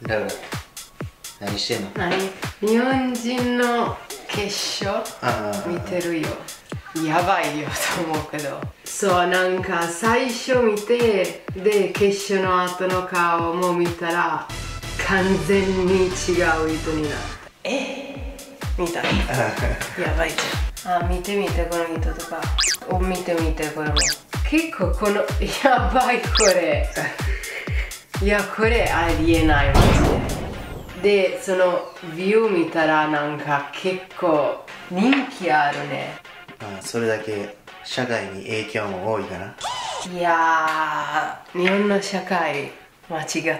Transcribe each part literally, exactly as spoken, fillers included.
だから何してんの？ 何？日本人の化粧見てるよ。やばいよと思うけど、そうなんか最初見てで化粧の後の顔も見たら完全に違う人になった。えみたいなやばいじゃん。あ、見てみてこの人とか、お見てみてこれも結構このやばいこれいやこれありえないマジで。でそのビュー見たらなんか結構人気あるね。 ああ、それだけ社会に影響も多いかな。 いやー、日本の社会間違ってる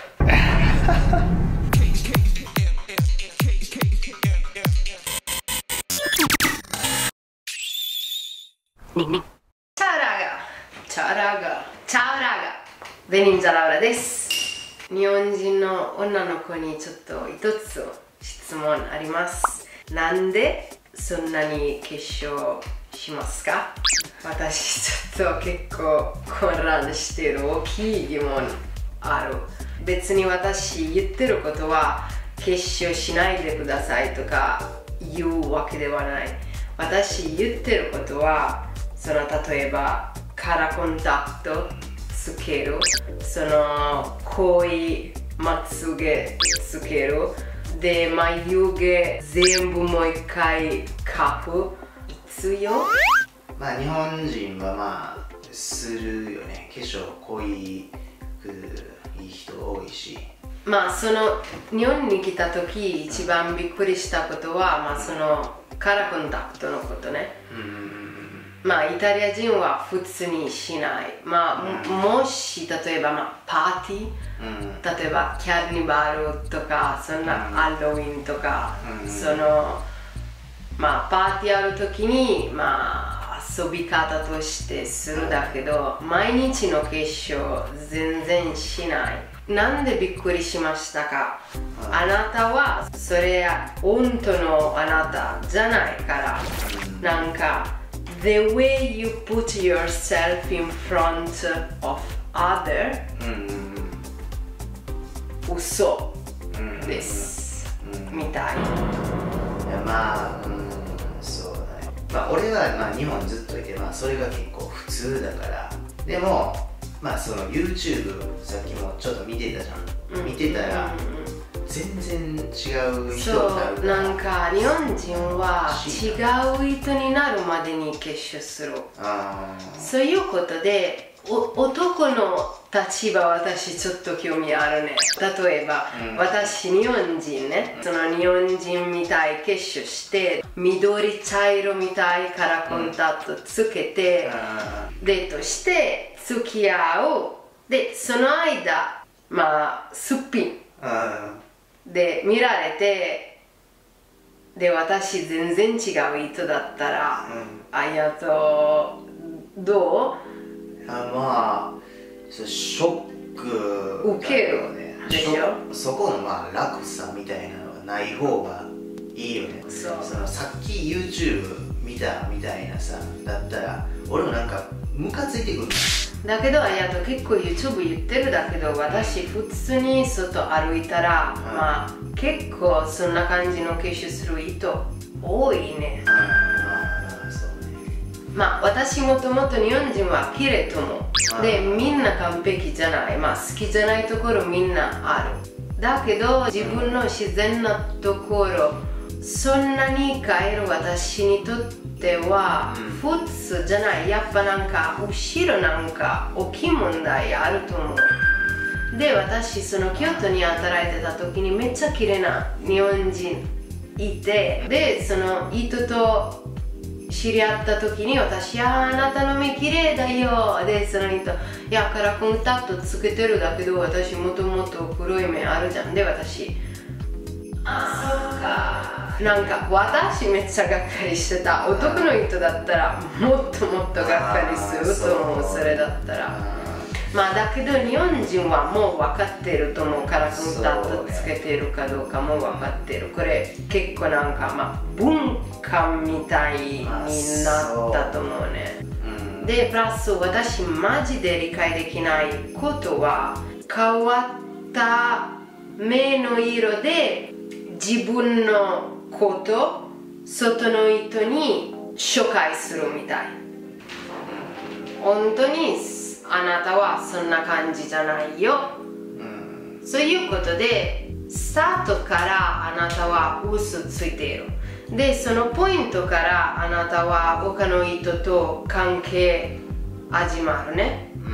ニンニンチャラガチャラガチャラガベニンジャラウラです。日本人の女の子にちょっと一つ質問あります。なんでそんなに化粧しますか？私ちょっと結構混乱してる。大きい疑問ある。別に私言ってることは化粧しないでくださいとか言うわけではない。私言ってることはその例えばカラーコンタクトつける、その濃いまつげつけるで眉毛全部もう一回描く必要？ まあ日本人はまあするよね。化粧濃いくいい人多いし、 まあその日本に来た時一番びっくりしたことは、まあそのカラーコンタクトのことね。うんまあイタリア人は普通にしない。まあ、うん、もし例えば、まあ、パーティー、うん、例えばキャニバルとかそんな、うん、ハロウィンとか、うん、そのまあパーティーある時にまあ遊び方としてするだけど、うん、毎日の化粧全然しない。なんでびっくりしましたか？うん、あなたはそれは本当のあなたじゃないから、うん、なんかThe way you put yourself in front of other、うん、嘘です、うん、みたい。いやまあ、うん、そうだね。まあ俺はまあ日本ずっといて、まあそれが結構普通だから。でもまあその YouTube さっきもちょっと見てたじゃん、うん、見てたら、うん、全然違う人になるから。 そうなんか日本人は違う人になるまでに化粧する。あそういうことでお男の立場私ちょっと興味あるね。例えば、うん、私日本人ね、その日本人みたい化粧して緑茶色みたいカラーコンタクトつけて、うん、デートして付き合う。でその間まあすっぴん、うん、で見られて、で私全然違う人だったら、うん、ありがとうどう？ あまあショック受けるでしょ。 そこのまあ楽さみたいなのがない方がいいよね。そうそのさっき YouTube 見たみたいなさだったら俺もなんかムカついてくる。 だけどありがとう結構 YouTube 言ってるだけど、私普通に外歩いたら、うん、まあ結構そんな感じの化粧する人多いね。まあ私もともと日本人は綺麗と思う。でみんな完璧じゃない、まあ好きじゃないところみんなある。だけど自分の自然なところそんなに変える私にとっては普通じゃない。やっぱなんか後ろなんか大きい問題あると思う。で私その京都に働いてた時にめっちゃ綺麗な日本人いて、でその人と知り合った時に私、いやあなたの目綺麗だよ。でその人、いやカラーコンタクトつけてるだけど私もともと黒い目あるじゃん。で私、あそっか、なんか私めっちゃがっかりしてた。男の人だったらもっともっとがっかりすると思う。それだったらまあだけど日本人はもう分かってると思う。カラーコンタクトつけてるかどうかも分かってる。これ結構なんかまあ文化みたいになったと思うね。でプラス私マジで理解できないことは変わった目の色で自分のこと外の人に紹介するみたい。本当にあなたはそんな感じじゃないよ、うん、そういうことでスタートからあなたは嘘ついている。でそのポイントからあなたは他の人と関係始まるね、うん、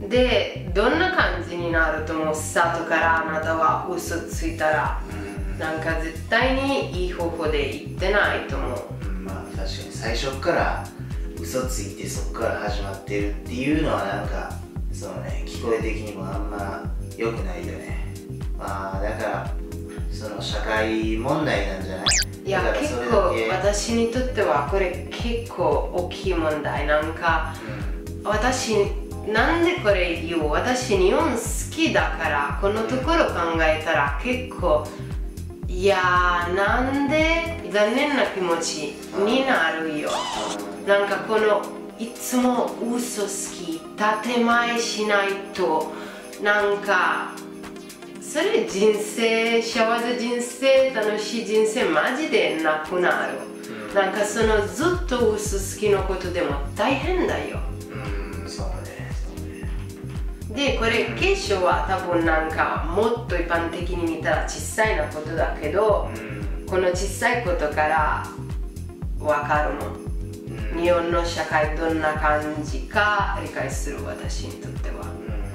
でどんな感じになるともスタートからあなたは嘘ついたら、うん、なんか絶対にいい方法で言ってないと思う、 うん、まあ確かに最初から嘘ついてそこから始まってるっていうのはなんかそのね聞こえ的にもあんま良くないよね。まあだからその社会問題なんじゃない？ いや結構私にとってはこれ結構大きい問題。なんか、うん、私なんでこれ言う？私日本好きだからこのところ考えたら結構いやーなんで残念な気持ちになるよ。なんかこのいつも嘘好き建前しないとなんかそれ人生幸せ人生楽しい人生マジでなくなる、うん、なんかそのずっと嘘好きのことでも大変だよ。 うんそうねそうねでこれ化粧は多分なんかもっと一般的に見たら小さいなことだけど、うん、この小さいことからわかるもん。日本の社会どんな感じか理解する私にとっては、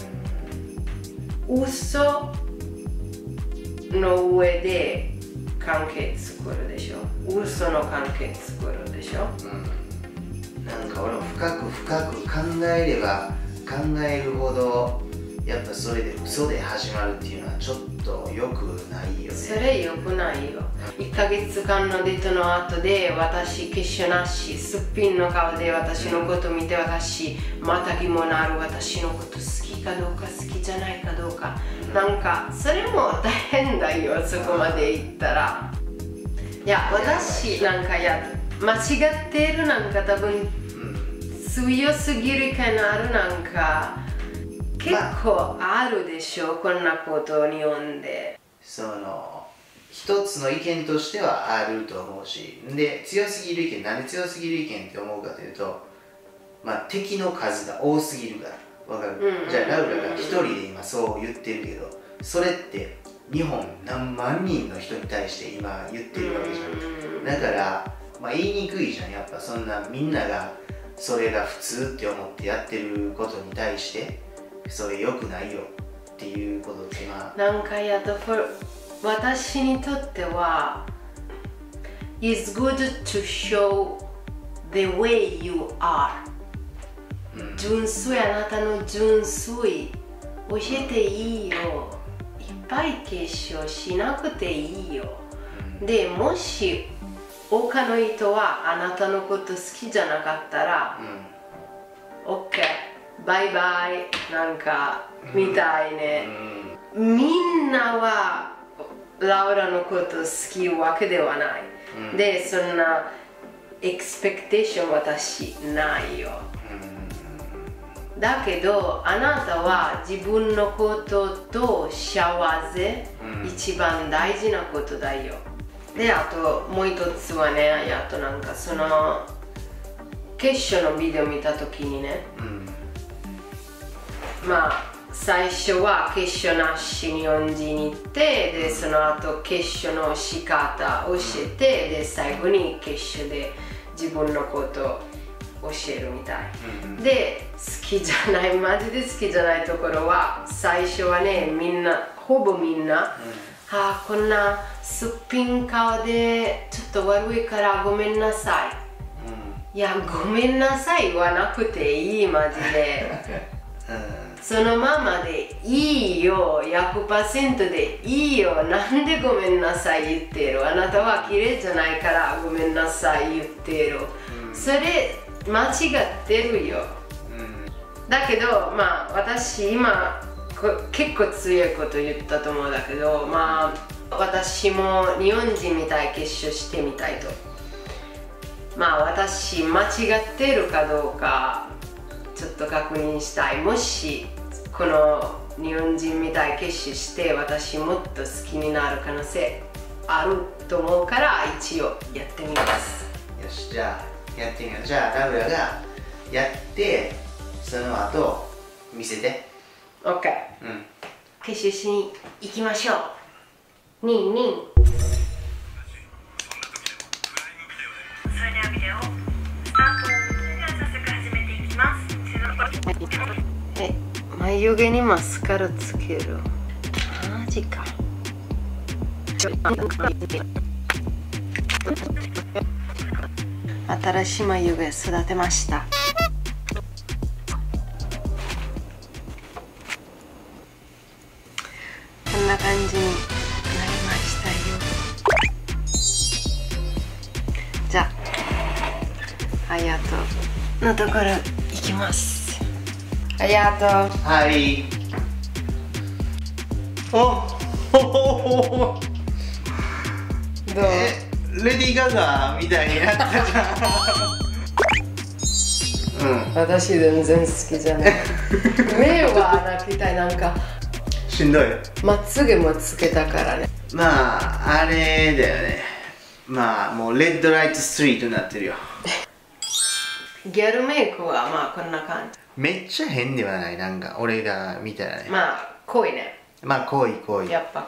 うん、嘘の上で関係作るでしょ。嘘の関係作るでしょ、 うん、なんか俺も深く深く考えれば考えるほどやっぱそれで嘘で始まるっていうのはちょっと良くないよね。 それ良くないよ。いっかげつかんのデートの後で私化粧なしすっぴんの顔で私のこと見て私またぎもなる私のこと好きかどうか好きじゃないかどうか、うん、なんかそれも大変だよそこまでいったら。いや私なんかや間違っているなんか多分、うん、強すぎるかなるなんか結構あるでしょ、こんなことを日本で。 その一つの意見としてはあると思うし、で強すぎる意見、なんで強すぎる意見って思うかというと、まあ敵の数が多すぎるから。わかる、うん、じゃあラウラが一人で今そう言ってるけど、それって日本何万人の人に対して今言ってるわけじゃん。だから、まあ、言いにくいじゃん。やっぱそんなみんながそれが普通って思ってやってることに対してそれ良くないよっていうことってまあなんかやっと私にとっては It's good to show the way you are、うん、純粋、あなたの純粋教えていいよ。いっぱい化粧しなくていいよ、うん、でもし他の人はあなたのこと好きじゃなかったら、うん、OKバイバイなんかみたいね、うん、みんなはラウラのこと好きわけではない、うん、でそんなエクスペクテーション私ないよ、うん、だけどあなたは自分のことと幸せ、うん、一番大事なことだよ。であともう一つはね、あとなんかその決勝のビデオ見た時にね、うんまあ最初は化粧なし日本人に行ってでその後化粧の仕方教えてで最後に化粧で自分のこと教えるみたい、うん、で好きじゃないマジで好きじゃないところは最初はねみんなほぼみんな、うん、ああこんなすっぴん顔でちょっと悪いからごめんなさい、うん、いやごめんなさいはなくていいマジで、うんそのままでいいよ、ひゃくパーセント でいいよ。なんでごめんなさい言ってる？あなたは綺麗じゃないからごめんなさい言ってる、うん、それ間違ってるよ、うん、だけどまあ私今結構強いこと言ったと思うんだけどまあ私も日本人みたい化粧してみたいと。まあ私間違ってるかどうかちょっと確認したい。もしこの日本人みたい決心して私もっと好きになる可能性あると思うから一応やってみます。 よし、じゃあやってみよう。じゃあラブラがやってその後見せて。 OK、 うん、決心しに行きましょう。ニンニン。 それではビデオスタート。では早速始めていきます。 え、眉毛にマスカラつける。マジか。新しい眉毛育てました。こんな感じになりましたよ。じゃあ、あやとのところ行きます。あやと。 はい。おお。 どう？ え、レディー・ガガみたいになったじゃん。うん。 私全然好きじゃない。目は泣きたい。なんかしんどい。 まつげもつけたからね。 まああれだよね。まあもうレッドライトストリートになってるよ。 ギャルメイクはまあこんな感じ。 めっちゃ変ではない。なんか俺が見たらね。 まあ濃いね。 まあ濃い濃い。 やっぱ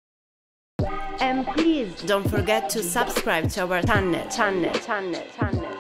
濃い。And please don't forget to subscribe to our channel, channel, channel, channel.